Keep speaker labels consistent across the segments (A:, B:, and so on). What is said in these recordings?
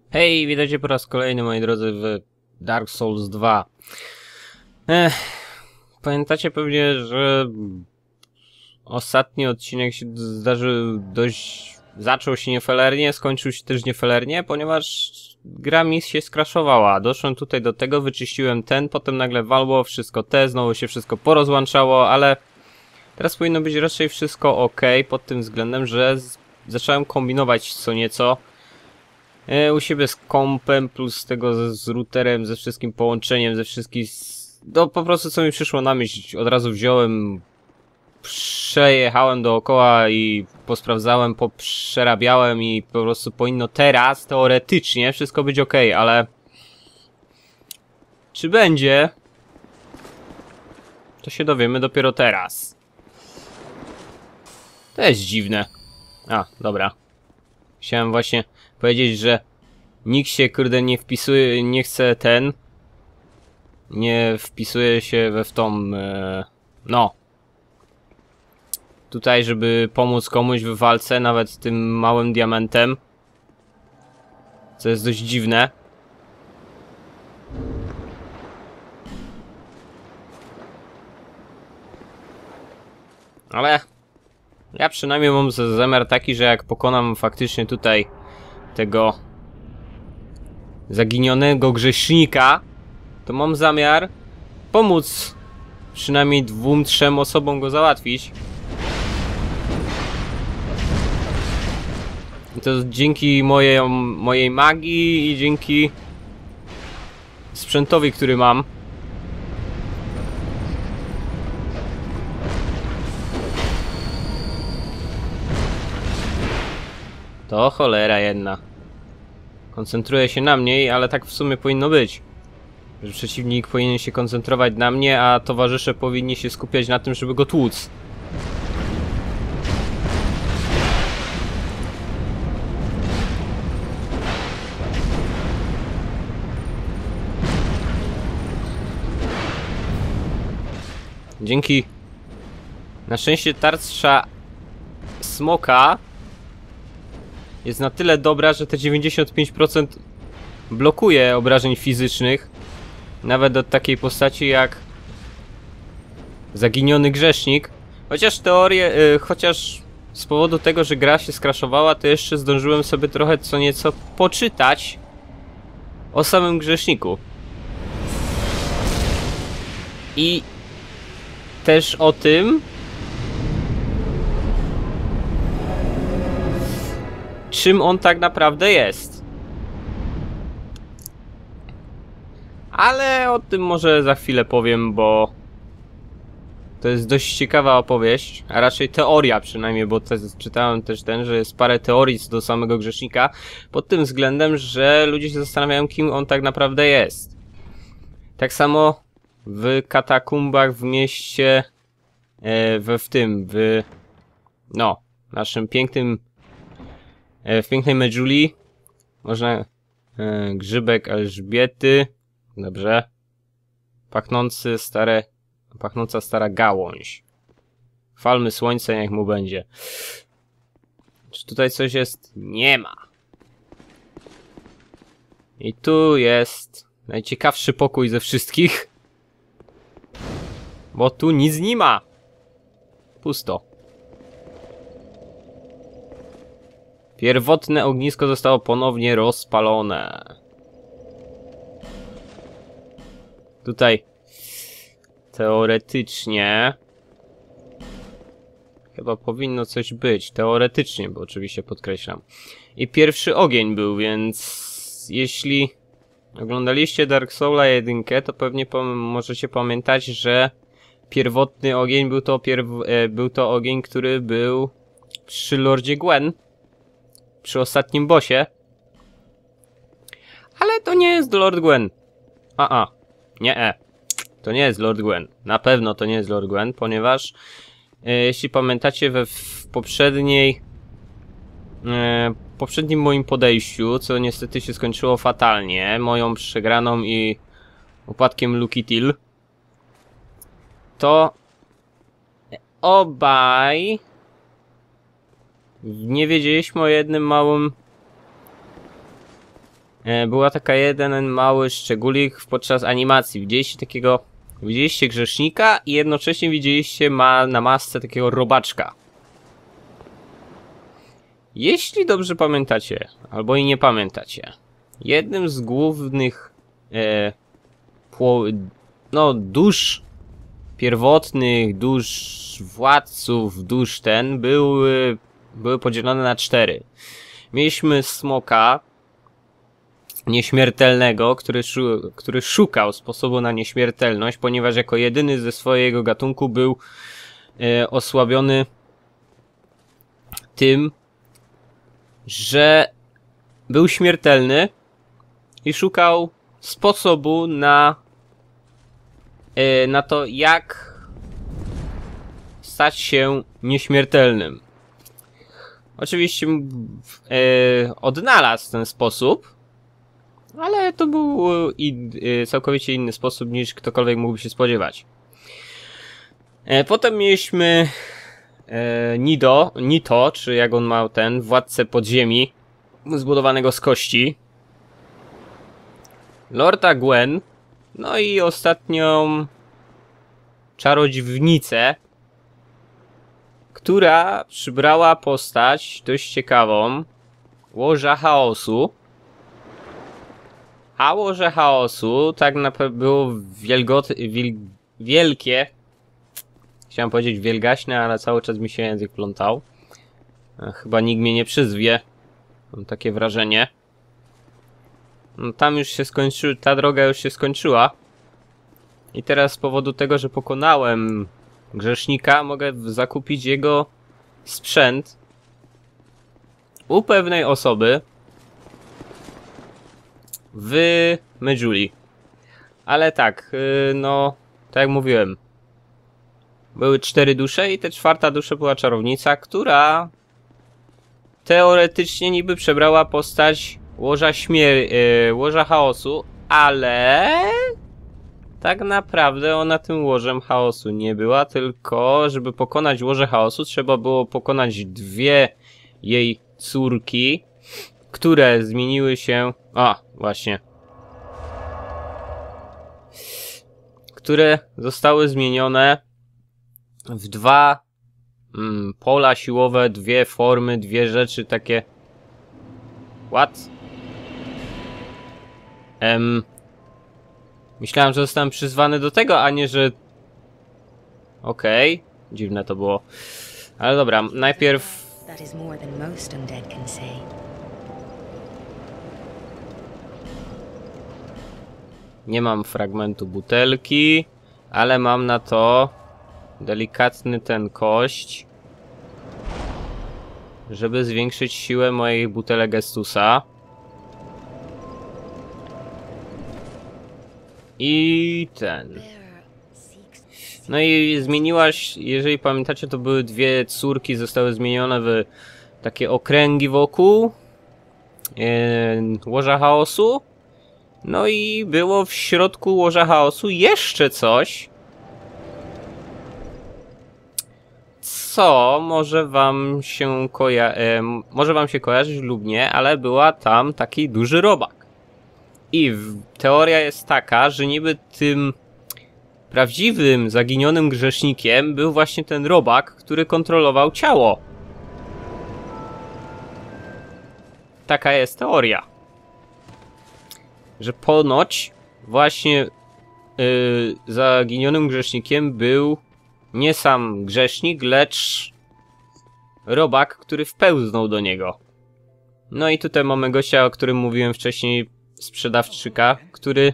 A: Hej, witajcie po raz kolejny, moi drodzy, w Dark Souls 2. Pamiętacie pewnie, że ostatni odcinek się zdarzył zaczął się niefelernie, skończył się też niefelernie, ponieważ gra mi się skraszowała. Doszłem tutaj do tego, wyczyściłem potem nagle walło, wszystko znowu się wszystko porozłączało, ale teraz powinno być raczej wszystko ok, pod tym względem, że zacząłem kombinować co nieco. U siebie z kompem, plus tego z routerem, ze wszystkim połączeniem, ze wszystkim... No po prostu co mi przyszło na myśl, od razu wziąłem, przejechałem dookoła i posprawdzałem, poprzerabiałem i po prostu powinno teraz, teoretycznie, wszystko być ok, ale... Czy będzie? To się dowiemy dopiero teraz. To jest dziwne. A, dobra. Chciałem właśnie powiedzieć, że nikt się, kurde, nie wpisuje, nie chce nie wpisuje się w tą, no. Tutaj, żeby pomóc komuś w walce, nawet tym małym diamentem. Co jest dość dziwne. Ale ja przynajmniej mam zamiar taki, że jak pokonam faktycznie tutaj tego zaginionego grzesznika, to mam zamiar pomóc przynajmniej 2-3 osobom go załatwić. I to dzięki mojej magii i dzięki sprzętowi, który mam. To cholera jedna. Koncentruję się na mnie, ale tak w sumie powinno być. Że przeciwnik powinien się koncentrować na mnie, a towarzysze powinni się skupiać na tym, żeby go tłuc. Dzięki... Na szczęście tarcza smoka jest na tyle dobra, że te 95% blokuje obrażeń fizycznych. Nawet od takiej postaci jak zaginiony grzesznik. Chociaż z powodu tego, że gra się skraszowała, to jeszcze zdążyłem sobie trochę co nieco poczytać o samym grzeszniku. I też o tym, czym on tak naprawdę jest. Ale o tym może za chwilę powiem, bo to jest dość ciekawa opowieść, a raczej teoria przynajmniej, bo czytałem też że jest parę teorii co do samego grzesznika, pod tym względem, że ludzie się zastanawiają, kim on tak naprawdę jest. Tak samo w katakumbach w mieście, no, naszym pięknym, w pięknej Medjuli, można, grzybek Elżbiety, dobrze, pachnąca stara gałąź. Falmy słońca, niech mu będzie. Czy tutaj coś jest? Nie ma. I tu jest najciekawszy pokój ze wszystkich. Bo tu nic nie ma. Pusto. Pierwotne ognisko zostało ponownie rozpalone. Tutaj teoretycznie chyba powinno coś być. Teoretycznie, bo oczywiście podkreślam. I pierwszy ogień był, więc jeśli oglądaliście Dark Soula 1, to pewnie możecie pamiętać, że pierwotny ogień był to ogień, który był przy Lordzie Gwen. Przy ostatnim bossie. Ale to nie jest Lord Gwen. Nie. To nie jest Lord Gwen. Na pewno to nie jest Lord Gwen, ponieważ jeśli pamiętacie w poprzednim moim podejściu, co niestety się skończyło fatalnie, moją przegraną i upadkiem Lukitil, to obaj nie wiedzieliśmy o jednym małym była taka jeden mały szczególik podczas animacji. Widzieliście grzesznika i jednocześnie widzieliście na masce takiego robaczka. Jeśli dobrze pamiętacie, albo i nie pamiętacie, jednym z głównych dusz pierwotnych, dusz władców, dusz były podzielone na 4. Mieliśmy smoka nieśmiertelnego, który szukał sposobu na nieśmiertelność, ponieważ jako jedyny ze swojego gatunku był osłabiony tym, że był śmiertelny i szukał sposobu na to, jak stać się nieśmiertelnym. Oczywiście odnalazł ten sposób, ale to był całkowicie inny sposób niż ktokolwiek mógłby się spodziewać. Potem mieliśmy Nito, czy jak on ma władcę podziemi, zbudowanego z kości. Lorda Gwen, no i ostatnią czarodziejnicę, która przybrała postać dość ciekawą, Łoża Chaosu. A Łoże Chaosu tak naprawdę było wielkie. Chciałem powiedzieć wielgaśne, ale cały czas mi się język plątał. Chyba nikt mnie nie przyzwie. Mam takie wrażenie. No, tam już się skończyła, ta droga już się skończyła. I teraz z powodu tego, że pokonałem grzesznika, mogę zakupić jego sprzęt u pewnej osoby w Medjuli. Ale tak, no, tak jak mówiłem, były 4 dusze i ta 4. dusza była czarownica, która teoretycznie niby przebrała postać Łoża Chaosu, ale tak naprawdę ona tym Łożem Chaosu nie była, tylko żeby pokonać Łoże Chaosu trzeba było pokonać 2 jej córki, które zmieniły się... właśnie. Które zostały zmienione w 2 pola siłowe, 2 formy, 2 rzeczy takie... What? Myślałem, że zostałem przyzwany do tego, a nie, że... Okej. Dziwne to było. Ale dobra, najpierw... Nie mam fragmentu butelki, ale mam na to delikatny kość, żeby zwiększyć siłę mojej butelek Gestusa. I no i zmieniłaś, jeżeli pamiętacie, to były 2 córki, zostały zmienione w takie okręgi wokół Łoża Chaosu. No i było w środku Łoża Chaosu jeszcze coś, co może wam się kojarzyć lub nie, ale była tam taki duży robak. I teoria jest taka, że niby tym prawdziwym, zaginionym grzesznikiem był właśnie ten robak, który kontrolował ciało. Taka jest teoria. Że ponoć właśnie zaginionym grzesznikiem był nie sam grzesznik, lecz robak, który wpełznął do niego. No i tutaj mamy gościa, o którym mówiłem wcześniej, sprzedawczyka, który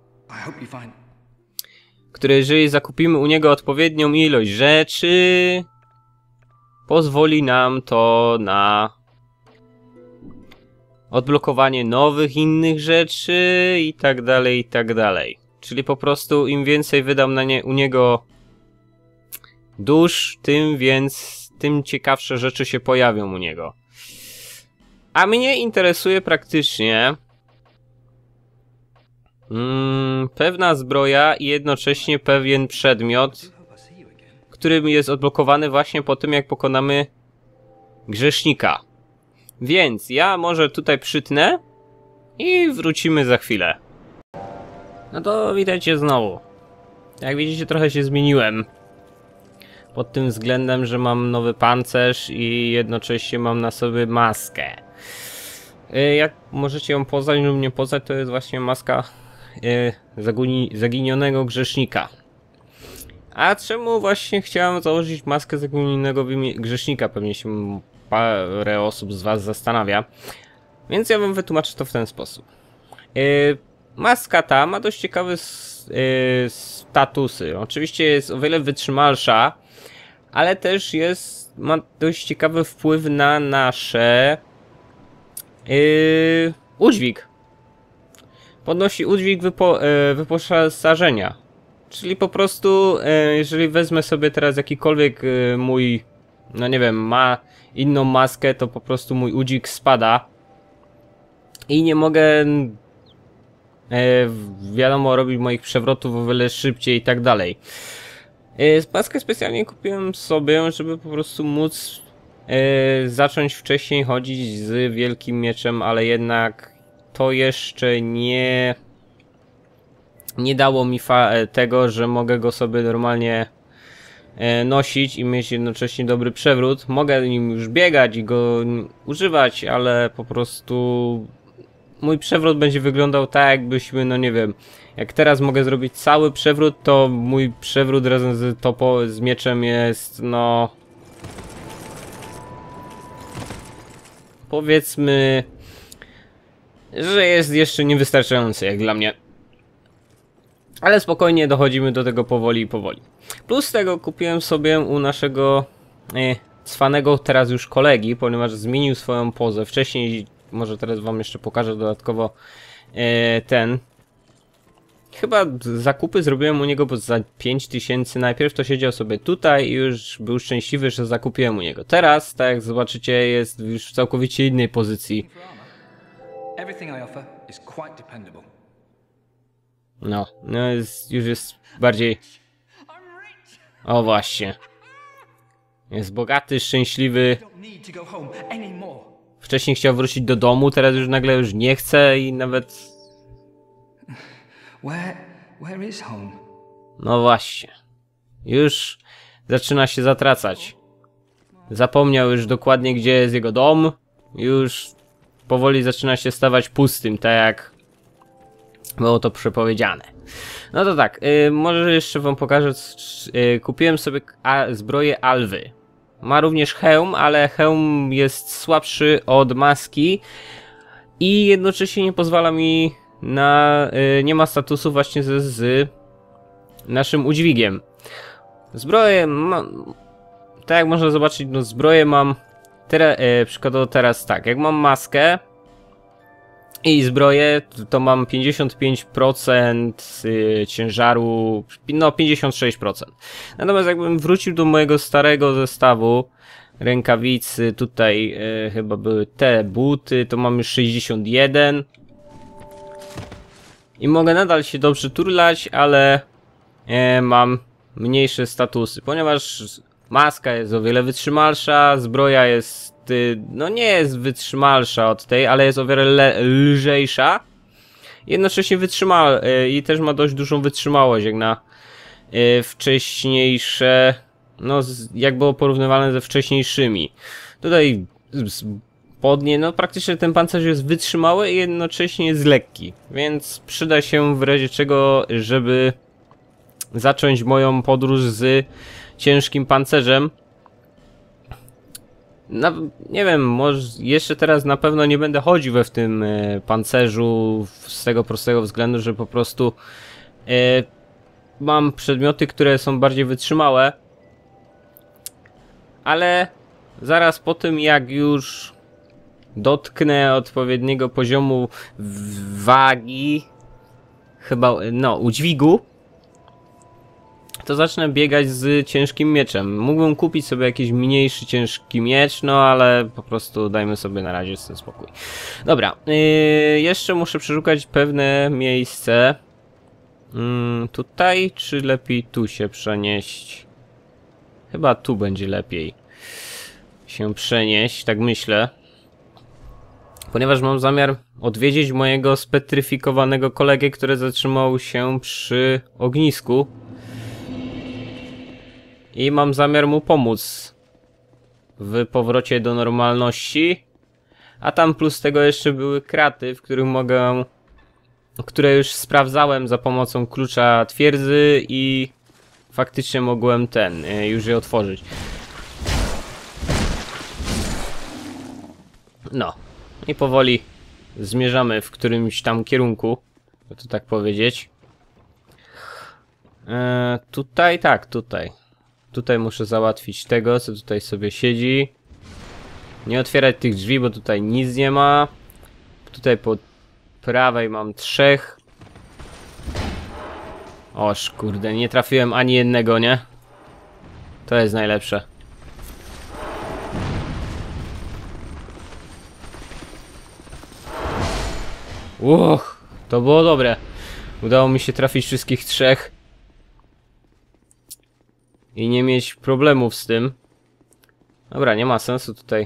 A: jeżeli zakupimy u niego odpowiednią ilość rzeczy, pozwoli nam to na odblokowanie nowych, innych rzeczy i tak dalej, i tak dalej. Czyli po prostu im więcej wydam u niego dusz, tym ciekawsze rzeczy się pojawią u niego. A mnie interesuje praktycznie pewna zbroja i jednocześnie pewien przedmiot, który jest odblokowany właśnie po tym, jak pokonamy grzesznika. Więc ja może tutaj przytnę i wrócimy za chwilę. No to witajcie znowu. Jak widzicie, trochę się zmieniłem. Pod tym względem, że mam nowy pancerz i jednocześnie mam na sobie maskę. Jak możecie ją poznać lub nie poznać, to jest właśnie maska zaginionego grzesznika. A czemu właśnie chciałem założyć maskę zaginionego grzesznika? Pewnie się parę osób z was zastanawia. Więc ja wam wytłumaczę to w ten sposób. Maska ta ma dość ciekawe statusy. Oczywiście jest o wiele wytrzymalsza, ale też ma dość ciekawy wpływ na nasze udźwig. Podnosi udźwig wyposażenia. Czyli po prostu, jeżeli wezmę sobie teraz jakikolwiek mój, no nie wiem, ma inną maskę, to po prostu mój udźwig spada. I nie mogę, wiadomo, robić moich przewrotów o wiele szybciej i tak dalej. Maskę specjalnie kupiłem sobie, żeby po prostu móc zacząć wcześniej chodzić z wielkim mieczem, ale jednak to jeszcze nie dało mi tego, że mogę go sobie normalnie nosić i mieć jednocześnie dobry przewrót. Mogę nim już biegać i go używać, ale po prostu mój przewrót będzie wyglądał tak, jakbyśmy, no nie wiem, jak teraz mogę zrobić cały przewrót, to mój przewrót razem z mieczem jest, no, powiedzmy, że jest jeszcze niewystarczający jak dla mnie. Ale spokojnie dochodzimy do tego powoli i powoli. Plus tego kupiłem sobie u naszego cwanego teraz już kolegi, ponieważ zmienił swoją pozę. Wcześniej, może teraz wam jeszcze pokażę dodatkowo chyba zakupy zrobiłem u niego za 5000. Najpierw to siedział sobie tutaj i już był szczęśliwy, że zakupiłem u niego. Teraz, tak jak zobaczycie, jest już w całkowicie innej pozycji. No, już jest bardziej... O właśnie. Jest bogaty, szczęśliwy. Wcześniej chciał wrócić do domu, teraz już nagle już nie chce i nawet... No właśnie. Już zaczyna się zatracać. Zapomniał już dokładnie, gdzie jest jego dom. Już powoli zaczyna się stawać pustym, tak jak było to przepowiedziane. No to tak, może jeszcze wam pokażę. Kupiłem sobie zbroję Alwy. Ma również hełm, ale hełm jest słabszy od maski i jednocześnie nie pozwala mi na... nie ma statusu właśnie z naszym udźwigiem. Zbroję mam... Tak jak można zobaczyć, no zbroję mam... przykładowo teraz tak, jak mam maskę i zbroję, to mam 55% ciężaru, no 56%. Natomiast jakbym wrócił do mojego starego zestawu, rękawicy, tutaj chyba były te buty, to mam już 61. I mogę nadal się dobrze turlać, ale mam mniejsze statusy, ponieważ maska jest o wiele wytrzymalsza, zbroja jest, no nie jest wytrzymalsza od tej, ale jest o wiele lżejsza. Jednocześnie i też ma dość dużą wytrzymałość jak na wcześniejsze, no jak było porównywane ze wcześniejszymi. Tutaj spodnie, no praktycznie ten pancerz jest wytrzymały i jednocześnie jest lekki, więc przyda się w razie czego, żeby zacząć moją podróż z ciężkim pancerzem. Nie wiem, może jeszcze teraz na pewno nie będę chodził w tym pancerzu z tego prostego względu, że po prostu mam przedmioty, które są bardziej wytrzymałe, ale zaraz po tym, jak już dotknę odpowiedniego poziomu wagi, chyba, no, udźwigu, to zacznę biegać z ciężkim mieczem. Mógłbym kupić sobie jakiś mniejszy ciężki miecz, no ale po prostu dajmy sobie na razie z tym spokój. Dobra, jeszcze muszę przeszukać pewne miejsce. Tutaj, czy lepiej tu się przenieść? Chyba tu będzie lepiej się przenieść, tak myślę. Ponieważ mam zamiar odwiedzić mojego spetryfikowanego kolegę, który zatrzymał się przy ognisku. I mam zamiar mu pomóc w powrocie do normalności. A tam plus tego jeszcze były kraty, w których mogę... które już sprawdzałem za pomocą klucza twierdzy i faktycznie mogłem już je otworzyć. No. I powoli zmierzamy w którymś tam kierunku, to tak powiedzieć. Tutaj, tak, tutaj. Tutaj muszę załatwić tego, co tutaj sobie siedzi. Nie otwierać tych drzwi, bo tutaj nic nie ma. Tutaj po prawej mam 3. Oż kurde, nie trafiłem ani jednego, nie? To jest najlepsze. To było dobre. Udało mi się trafić wszystkich 3. I nie mieć problemów z tym. Dobra, nie ma sensu tutaj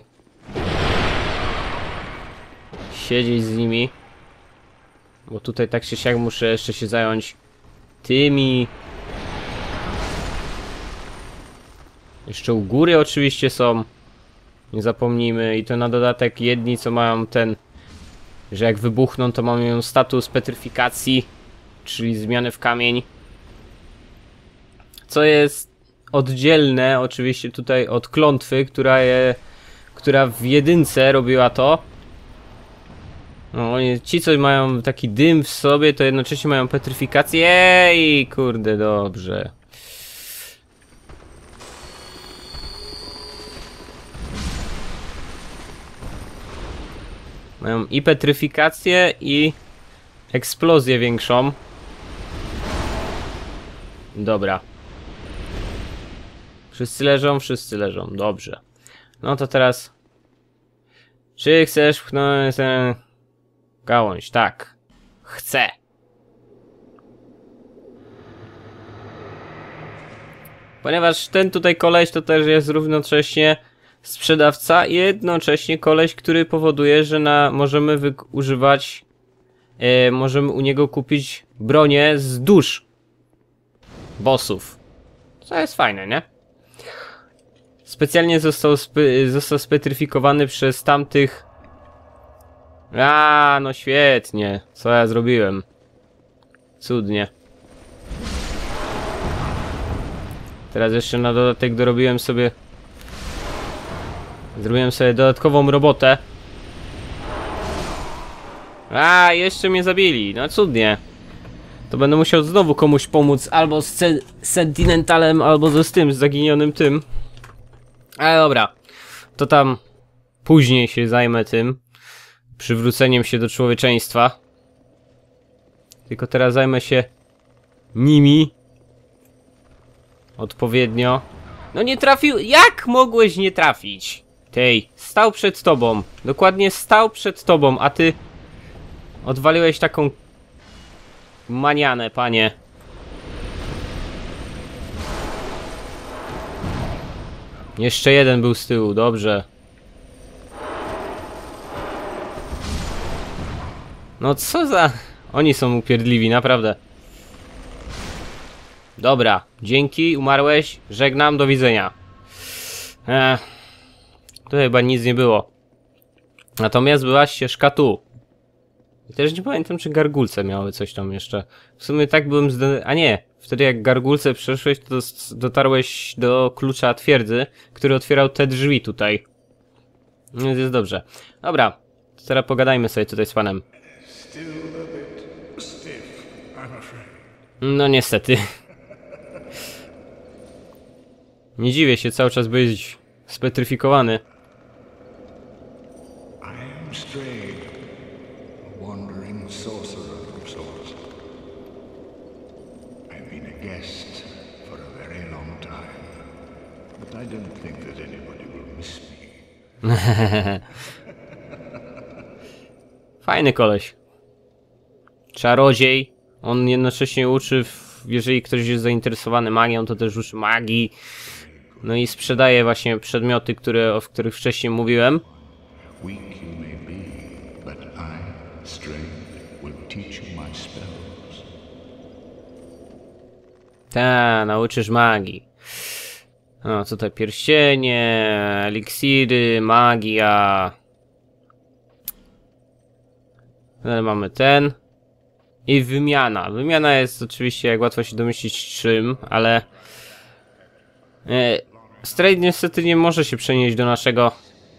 A: siedzieć z nimi. Bo tutaj tak czy siak muszę jeszcze się zająć tymi. Jeszcze u góry oczywiście są. Nie zapomnijmy. I to na dodatek jedni, co mają że jak wybuchną, to mają status petryfikacji, czyli zmiany w kamień. Co jest oddzielne oczywiście tutaj od klątwy, która w jedynce robiła to. No, ci, co mają taki dym w sobie, to jednocześnie mają petryfikację. Ej, kurde, dobrze. Mają i petryfikację, i eksplozję większą. Dobra. Wszyscy leżą? Wszyscy leżą. Dobrze. No to teraz... Czy chcesz pchnąć tę gałąź? Tak. Chcę. Ponieważ ten tutaj koleś to też jest równocześnie sprzedawca i jednocześnie koleś, który powoduje, że możemy używać... możemy u niego kupić bronię z dusz bossów. Co jest fajne, nie? Specjalnie został spetryfikowany przez tamtych... no świetnie. Co ja zrobiłem? Cudnie. Teraz jeszcze na dodatek zrobiłem sobie dodatkową robotę. Jeszcze mnie zabili. No cudnie. To będę musiał znowu komuś pomóc. Albo z Sentinentalem, albo z zaginionym tym. Ale dobra. To tam później się zajmę tym. Przywróceniem się do człowieczeństwa. Tylko teraz zajmę się nimi. Odpowiednio. No nie trafił. Jak mogłeś nie trafić? Tej, stał przed tobą. Dokładnie stał przed tobą, a ty odwaliłeś taką manianę, panie. Jeszcze jeden był z tyłu, dobrze. No co za... Oni są upierdliwi, naprawdę. Dobra, dzięki, umarłeś, żegnam, do widzenia. Tu chyba nic nie było. Natomiast była ścieżka tu. I też nie pamiętam, czy gargulce miały coś tam jeszcze. W sumie tak byłem a nie, wtedy jak gargulce przeszłeś, to dotarłeś do klucza twierdzy, który otwierał te drzwi tutaj. Więc jest dobrze. Dobra, to teraz pogadajmy sobie tutaj z panem. No niestety. Nie dziwię się, cały czas byłeś spetryfikowany. Fajny koleś. Czarodziej. On jednocześnie uczy, jeżeli ktoś jest zainteresowany magią, to też uczy magii. No i sprzedaje właśnie przedmioty, o których wcześniej mówiłem.
B: strength will teach you my spells.
A: Ta, nauczysz magii. O, tutaj pierścienie, eliksiry, magia. Ale mamy ten. I wymiana. Wymiana jest oczywiście, jak łatwo się domyślić, czym, ale... Strayed niestety nie może się przenieść do naszego...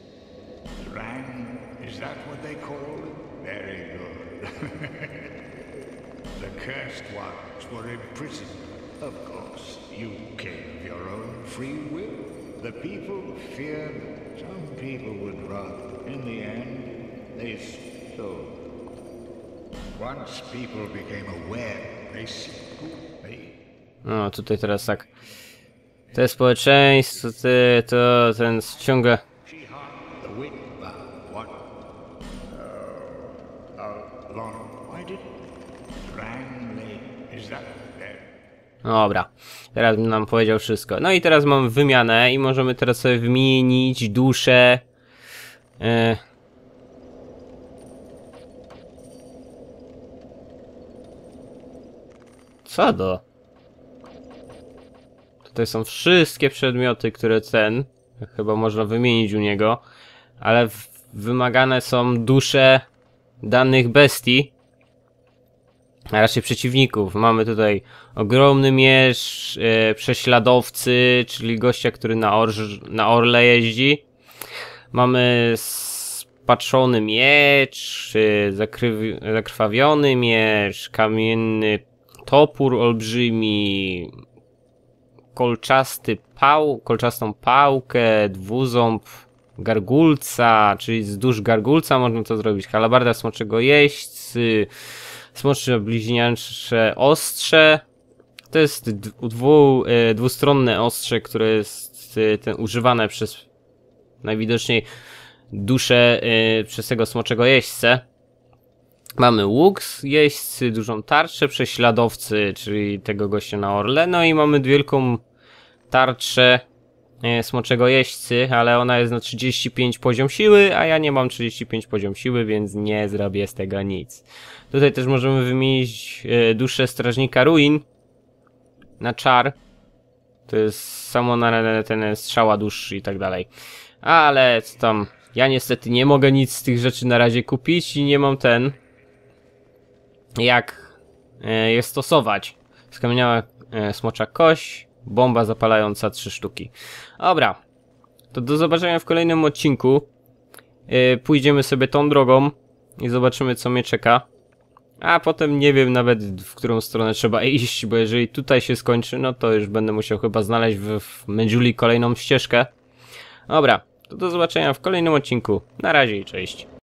B: Is that what they call it? Very good. The cursed ones were imprisoned. Of course, you came of your own free will. The people feared. Some people would run. In the end, they stole. Once people became aware, they
A: No, tutaj teraz tak. Te społeczeństwo, to ten ciągle...
B: the wind what? Why did Rangley? Is that there?
A: Dobra, teraz nam powiedział wszystko. No i teraz mamy wymianę i możemy teraz sobie wymienić duszę. Co do? Tutaj są wszystkie przedmioty, które chyba można wymienić u niego, ale wymagane są dusze danych bestii, a raczej przeciwników. Mamy tutaj ogromny miecz, prześladowcy, czyli gościa, który na orle jeździ. Mamy spatrzony miecz, zakrwawiony miecz, kamienny topór olbrzymi, kolczastą pałkę, dwuząb gargulca, czyli z dusz gargulca można to zrobić, halabarda smoczego jeźdźcy, smocze bliźniacze ostrze. To jest dwustronne ostrze, które jest używane przez najwidoczniej duszę przez tego smoczego jeźdźcę. Mamy łuk z jeźdźcy, dużą tarczę prześladowcy, czyli tego gościa na orle. No i mamy wielką tarczę smoczego jeźdźcy, ale ona jest na 35 poziom siły, a ja nie mam 35 poziom siły, więc nie zrobię z tego nic. Tutaj też możemy wymienić duszę strażnika ruin na czar. To jest samo na ten strzała dusz i tak dalej. Ale co tam, ja niestety nie mogę nic z tych rzeczy na razie kupić i nie mam jak je stosować. Skamieniała smocza kość, bomba zapalająca 3 sztuki. Dobra, to do zobaczenia w kolejnym odcinku. Pójdziemy sobie tą drogą i zobaczymy, co mnie czeka. A potem nie wiem nawet, w którą stronę trzeba iść, bo jeżeli tutaj się skończy, no to już będę musiał chyba znaleźć w Medjuli kolejną ścieżkę. Dobra, to do zobaczenia w kolejnym odcinku. Na razie i cześć.